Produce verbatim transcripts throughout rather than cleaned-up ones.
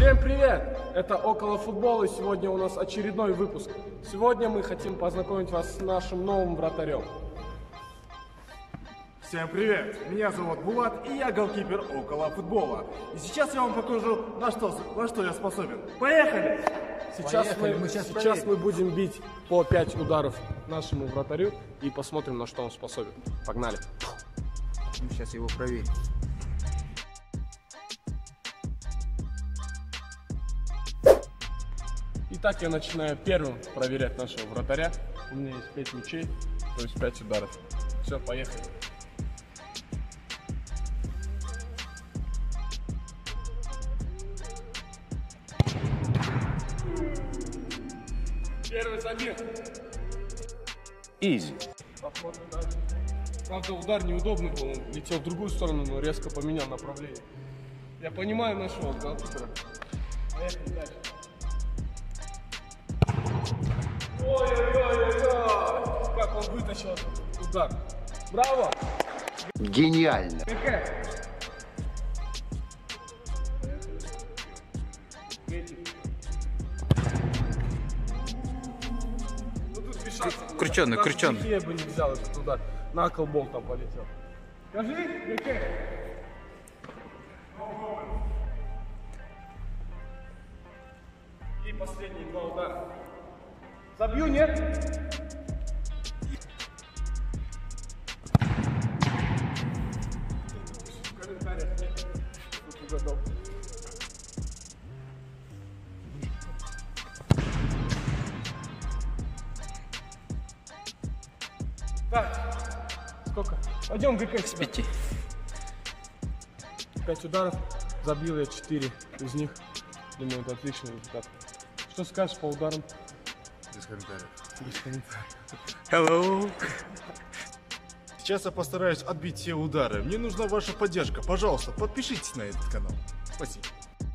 Всем привет! Это Около Футбола, и сегодня у нас очередной выпуск. Сегодня мы хотим познакомить вас с нашим новым вратарем. Всем привет! Меня зовут Булат, и я голкипер Около Футбола. И сейчас я вам покажу, на что, на что я способен. Поехали! Сейчас, Поехали, мы, мы сейчас сейчас проверим. мы будем бить по пять ударов нашему вратарю и посмотрим, на что он способен. Погнали! Мы сейчас его проверим. Итак, я начинаю первым проверять нашего вратаря. У меня есть пять мячей, то есть пять ударов. Все, поехали. Первый забег. Изи. Посмотрим дальше. Правда, удар неудобный был, он летел в другую сторону, но резко поменял направление. Я понимаю нашего голкипера. Поехали дальше. Ой-ой-ой-ой! Как он вытащил этот удар. Браво! Гениально. Какая? Крученый, крученый. Я бы не взял этот удар. На колбол там полетел. Скажи, какая? И последние два удара. Забью, нет? В комментариях нет. Тут угадал. Так, сколько? Пойдем, ГК. С пяти. Пять ударов, забил я четыре из них. Думаю, это отличный результат. Что скажешь по ударам? Без комментариев. Без комментариев. Hello. Сейчас я постараюсь отбить все удары. Мне нужна ваша поддержка. Пожалуйста, подпишитесь на этот канал. Спасибо.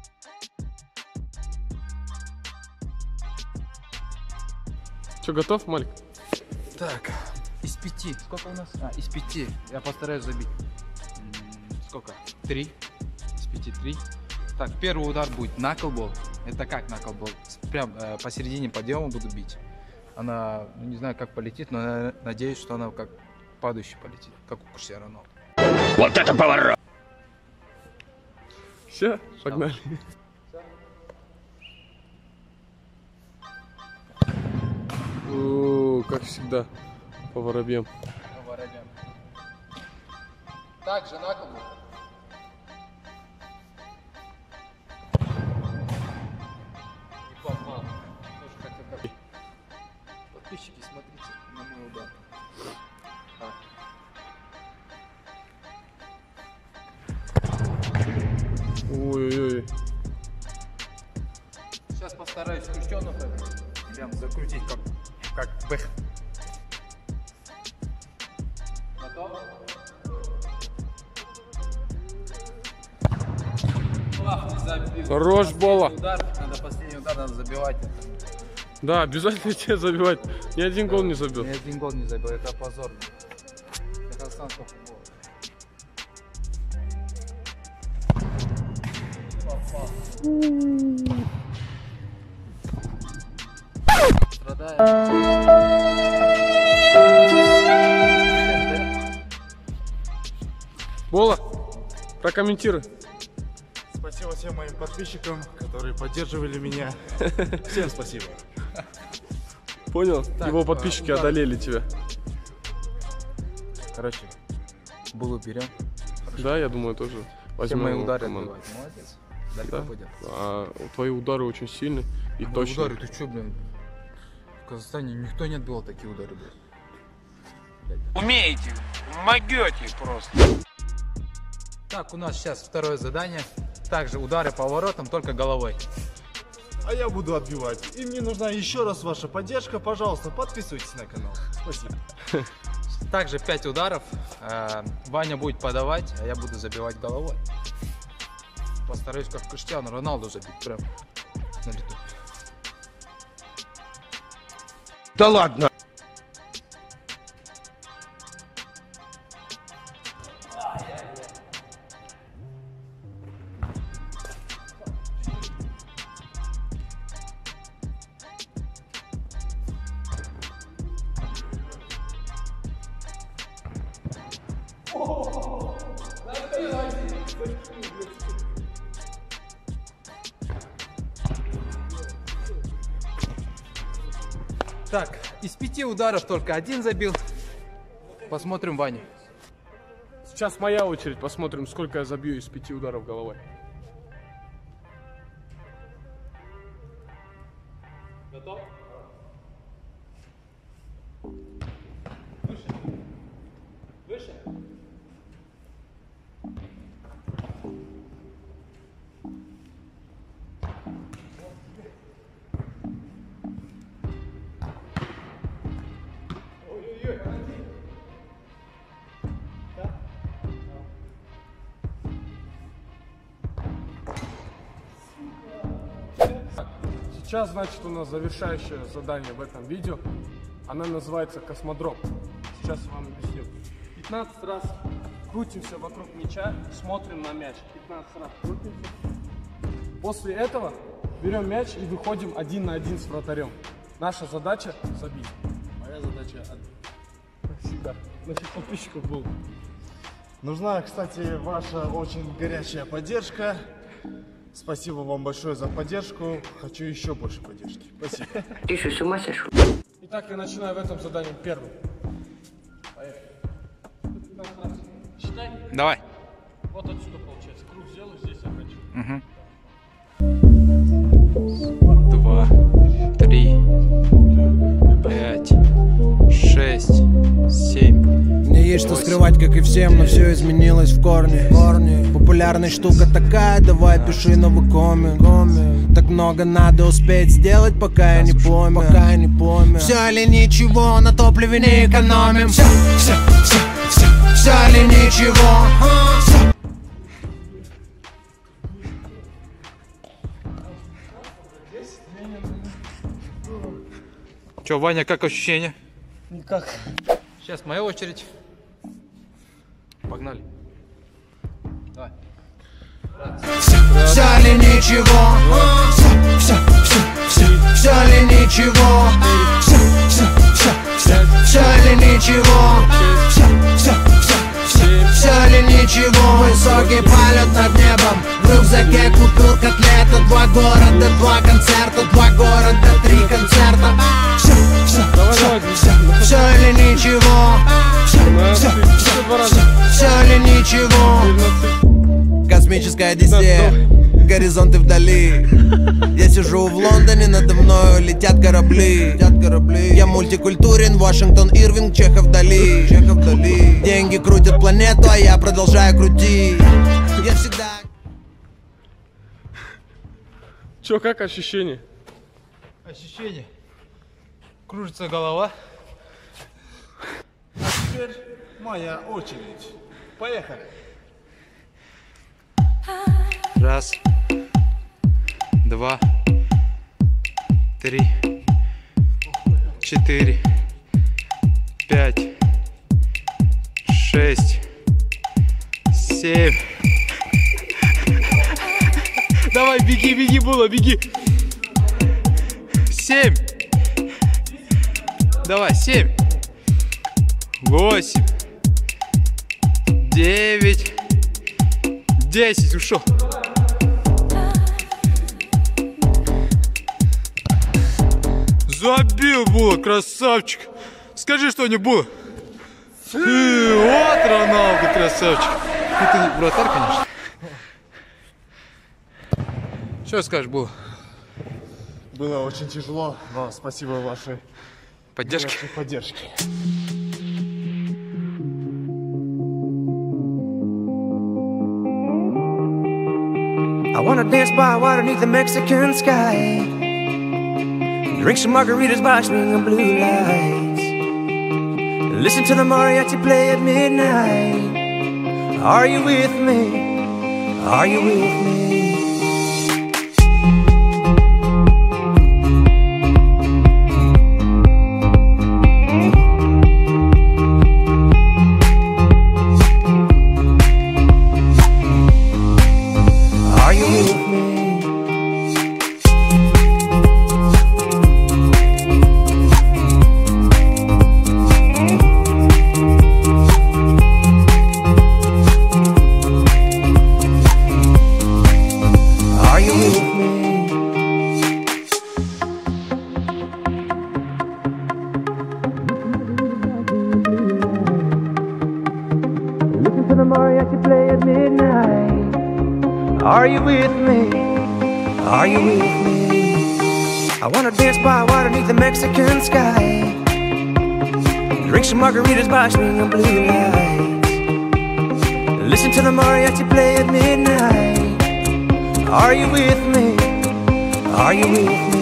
Что, готов, Малик? Так, из пяти. Сколько у нас? А, из пяти. Я постараюсь забить. М, Сколько? Три. Из пяти три. Так, первый удар будет наклбол. Это как наклбол? Прям э, посередине подъема буду бить. Она, ну, не знаю, как полетит, но я надеюсь, что она как падающий полетит, как у Криштиану Роналду. Вот это поворот! Все, погнали. О, как всегда, по воробьям. Также наклбол. И попал. Тоже хотел как... Подписчики, смотрите на мой удар. А. Ой-ой-ой. Сейчас постараюсь крещеного прям закрутить как, как бэх. Готов? Ах, не забил. Хорош, Бола. Удар, надо последний удар, надо забивать. Да, обязательно тебе забивать. Ни один гол не забил. Ни один гол не забил, это позорно. Для казахстанского футбола. Бола, прокомментируй. Спасибо всем моим подписчикам, которые поддерживали меня. Всем спасибо. Понял? Так, Его подписчики а, удар. одолели тебя. Короче, булу берем. Да, я думаю, тоже. Все Возьмем мои его в удары команду. отбивают. Молодец. Далеко Да? пойдет. А твои удары очень сильные и Мои точные. удары, ты чё, блин? В Казахстане никто не отбивал такие удары, блин. Умеете, могете просто. Так, у нас сейчас второе задание. Также удары по воротам, только головой. А я буду отбивать. И мне нужна еще раз ваша поддержка. Пожалуйста, подписывайтесь на канал. Спасибо. Также пять ударов. Э, Ваня будет подавать, а я буду забивать головой. Постараюсь как Криштиану Роналду забить прям на лету. Да ладно. Так, из пяти ударов только один забил. Посмотрим Ваню. Сейчас моя очередь, посмотрим, сколько я забью из пяти ударов головой. Готов? Выше. Выше. Ой-ой-ой, сейчас, значит, у нас завершающее задание в этом видео. Она называется космодром. Сейчас я вам объясню. пятнадцать раз крутимся вокруг мяча, смотрим на мяч. пятнадцать раз крутимся. После этого берем мяч и выходим один на один с вратарем. Наша задача забить. Моя задача всегда. Наших подписчиков был. Нужна, кстати, ваша очень горячая поддержка. Спасибо вам большое за поддержку. Хочу еще больше поддержки. Спасибо. Ты что, с ума сошел? Итак, я начинаю в этом задании первым. Поехали. пятнадцать раз. Считай. Давай. Вот отсюда получается. Круг сделаю, здесь я хочу. Угу. Два, три, пять, шесть, семь. Мне есть что скрывать, как и всем, но все изменилось в корне. Популярная штука такая, давай пиши новый коммент. Так много надо успеть сделать, пока я не помню, пока я не помню. Все или ничего, на топливе не экономим. Все, все, все, все, все или ничего. Все. Че, Ваня, как ощущения? Никак. Сейчас моя очередь. Погнали. Давай. Все или ничего. Все, все, все, все, все или ничего. Все, все, все, все, все или ничего. Все, все, все, все, все или ничего. Высокий полет над небом. В рюкзаке купил котлету. Два города, два концерта. Два города, три концерта. Все, все, все, все, все или ничего. Все, все, все, все, все или ничего. Космическая Одиссея, горизонты вдали. Я сижу в Лондоне, надо мною летят корабли. Летят корабли. Я мультикультурен, Вашингтон, Ирвинг, Чехов, Дали. Чехов, Дали. Деньги крутят планету, а я продолжаю крутить. Я всегда... Че, как ощущение? Ощущение. Кружится голова. Теперь моя очередь. Поехали. Раз, два, три, четыре, пять, шесть, семь. Давай, беги, беги, Була, беги. Семь. Давай, семь. Восемь. Девять. Десять, ушел. Забил, Була, красавчик. Скажи что-нибудь, Була. Ты, вот Роналду, красавчик. Ну, ты не вратарь, конечно. Что скажешь, Була? Было очень тяжело, но спасибо вашей Поддержки? вашей поддержке. I wanna dance by water beneath the Mexican sky. Drink some margaritas by swinging blue lights. Listen to the mariachi play at midnight. Are you with me? Are you with me? you with me? Are you with me? I wanna dance by water beneath the Mexican sky, drink some margaritas by swinging blue lights, listen to the mariachi play at midnight. Are you with me? Are you with me?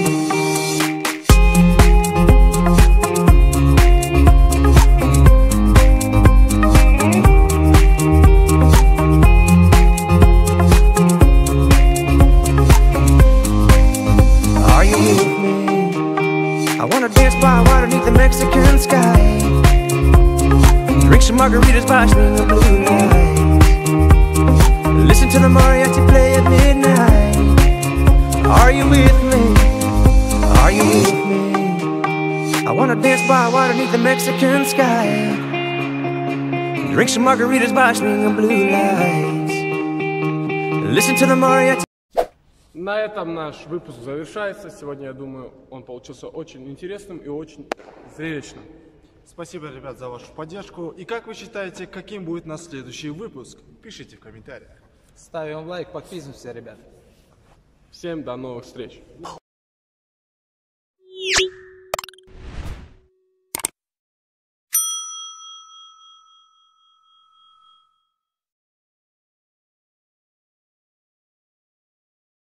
I wanna dance by water beneath the Mexican sky, drink some margaritas by swinging blue lights, listen to the mariachi play at midnight. Are you with me? Are you with me? I wanna dance by water beneath the Mexican sky, drink some margaritas by swinging blue lights, listen to the mariachi. На этом наш выпуск завершается. Сегодня, я думаю, он получился очень интересным и очень зрелищным. Спасибо, ребят, за вашу поддержку. И как вы считаете, каким будет наш следующий выпуск? Пишите в комментариях. Ставим лайк, подписываемся, ребят. Всем до новых встреч.